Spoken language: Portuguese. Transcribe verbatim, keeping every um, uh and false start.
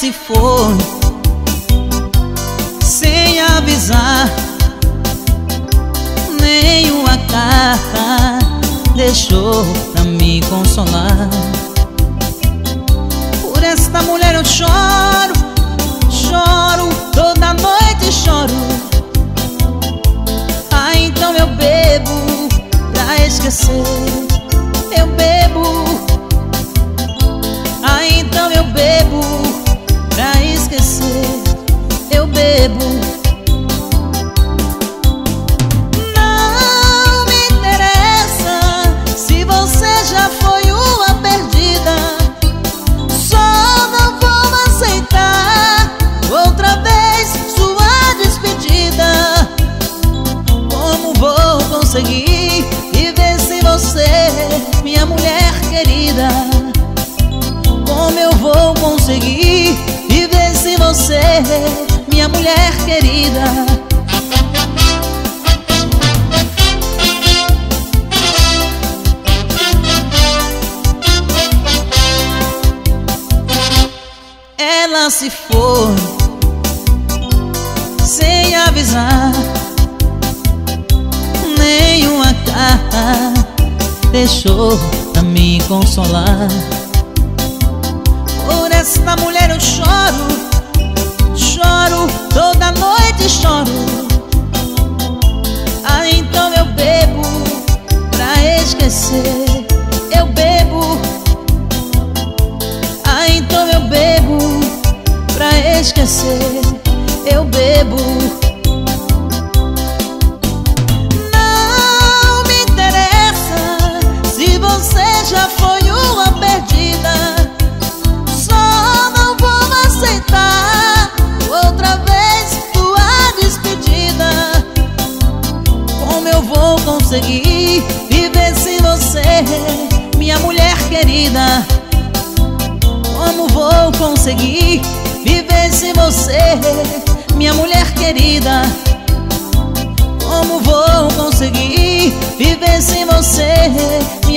se foi sem avisar, nenhuma carta deixou pra me consolar. Por esta mulher eu choro, choro, toda noite choro. Ah, então eu bebo pra esquecer, eu bebo. Ah, então eu bebo pra esquecer, eu bebo. Não me interessa se você já foi uma perdida, só não vou aceitar outra vez sua despedida. Como vou conseguir viver sem você, minha mulher querida? Como eu vou conseguir viver sem você, minha mulher querida? Ela se foi sem avisar, nenhuma carta deixou pra me consolar. Por esta mulher eu choro, choro, toda noite choro. Ah, então eu bebo pra esquecer, eu bebo. Ah, então eu bebo pra esquecer, eu bebo. Não me interessa se você já foi uma perdida, outra vez tua despedida. Como eu vou conseguir viver sem você, minha mulher querida? Como vou conseguir viver sem você, minha mulher querida? Como vou conseguir viver sem você, minha